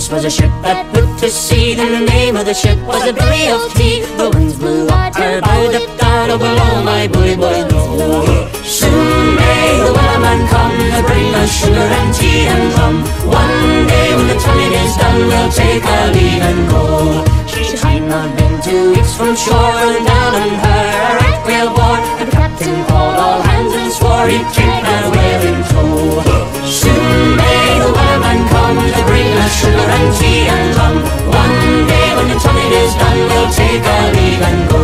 This was a ship that put to sea, and the name of the ship was the Billy of Tea. The winds blew up her bow, dipped down, oh below my bully boys blow. Soon may the wellerman come to bring us sugar and tea and rum. One day when the tonguing is done, we'll take our leave and go. She had not been 2 weeks from shore, and down on her a right whale bore. The captain called all hands and swore he'd take that whale in tow. Soon may the wellerman come to bring us sugar and tea and rum. One day when the tonguing is done, we'll take our leave and go.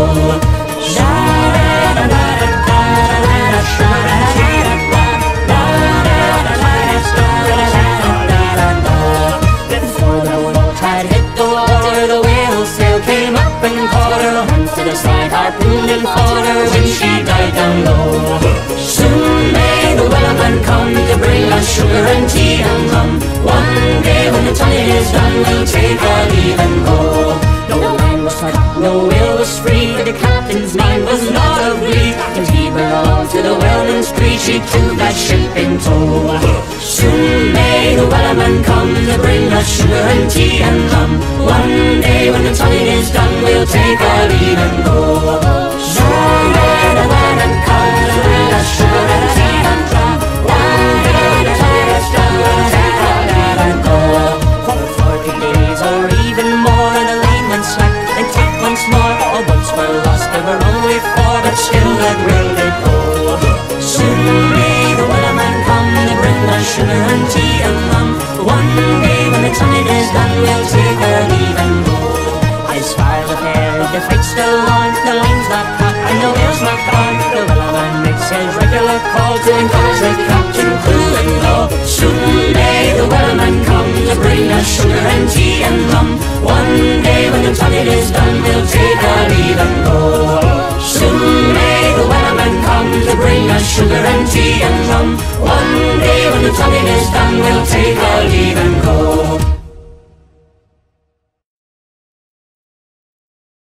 Before the boat had hit the water, the whale sail came up and caught her. Hands to the side, harpooned and fought her when she died down low. Soon may the wellerman come to bring us sugar and tea and rum. One day when the tonguing is done, we'll take our leave and go. No line was cut, no whale was free, but the captain's mind was not of glee, and he belonged to the whaleman's creed. She took that ship in tow. Soon may the wellerman come to bring us sugar and tea and rum. One day when the tonguing is done, we'll take our leave and go. Soon may the wellerman come to bring us sugar and tea and rum. One day when the tonguing is done, we'll take our leave and go. For 40 days or even more, the line went slack and tack once more. All boats were lost, there were only 4, but still that will did go. Soon may the wellerman come to bring us sugar and tea and rum. One day when the tonguing is done, we'll take our leave and go. As far as the fair, the fight's still on, the line's not cut and the whale's not gone. The wellerman makes his regular call to encourage the captain, crew and all. Soon may the wellerman come to bring us sugar and tea and rum. One day when the tonguing is done, we'll take our leave and go. Soon may the wellerman come to bring us sugar and tea and rum. One day when the tonguing is done, we'll take our leave and go.